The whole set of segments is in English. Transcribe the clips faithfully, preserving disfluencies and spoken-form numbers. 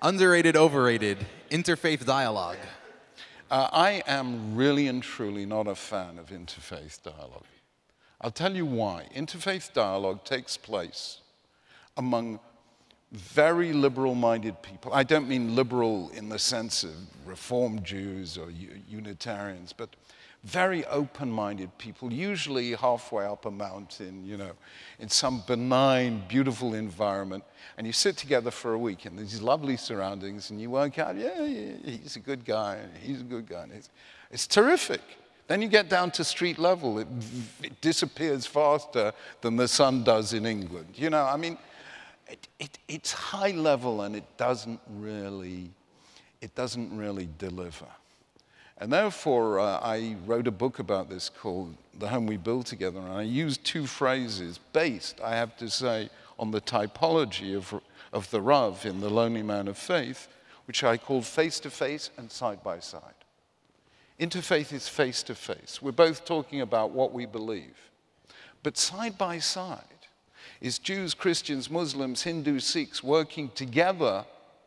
Underrated, overrated, interfaith dialogue. Uh, I am really and truly not a fan of interfaith dialogue. I'll tell you why. Interfaith dialogue takes place among very liberal-minded people. I don't mean liberal in the sense of Reformed Jews or Unitarians, but very open-minded people, usually halfway up a mountain, you know, in some benign, beautiful environment, and you sit together for a week in these lovely surroundings, and you work out, yeah, yeah he's a good guy, he's a good guy. And it's, it's terrific. Then you get down to street level. It, it disappears faster than the sun does in England. You know, I mean, it, it, it's high level, and it doesn't really, it doesn't really deliver. And therefore, uh, I wrote a book about this called The Home We Build Together, and I used two phrases based, I have to say, on the typology of, of the Rav in The Lonely Man of Faith, which I called face-to-face and side-by-side. Interfaith is face-to-face. We're both talking about what we believe. But side-by-side is Jews, Christians, Muslims, Hindus, Sikhs working together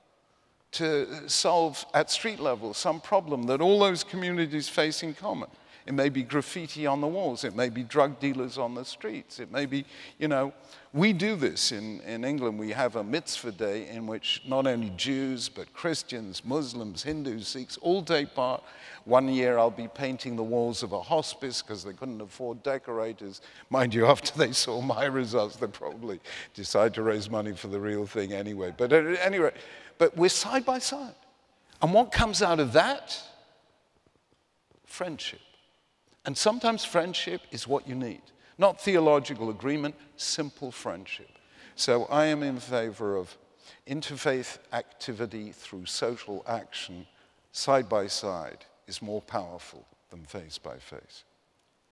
to solve at street level some problem that all those communities face in common. It may be graffiti on the walls. It may be drug dealers on the streets. It may be, you know, we do this in, in England. We have a mitzvah day in which not only Jews, but Christians, Muslims, Hindus, Sikhs all take part. One year I'll be painting the walls of a hospice because they couldn't afford decorators. Mind you, after they saw my results, they probably decide to raise money for the real thing anyway. But anyway, but we're side by side. And what comes out of that? Friendship. And sometimes friendship is what you need. Not theological agreement, simple friendship. So I am in favor of interfaith activity through social action, side by side, is more powerful than face by face.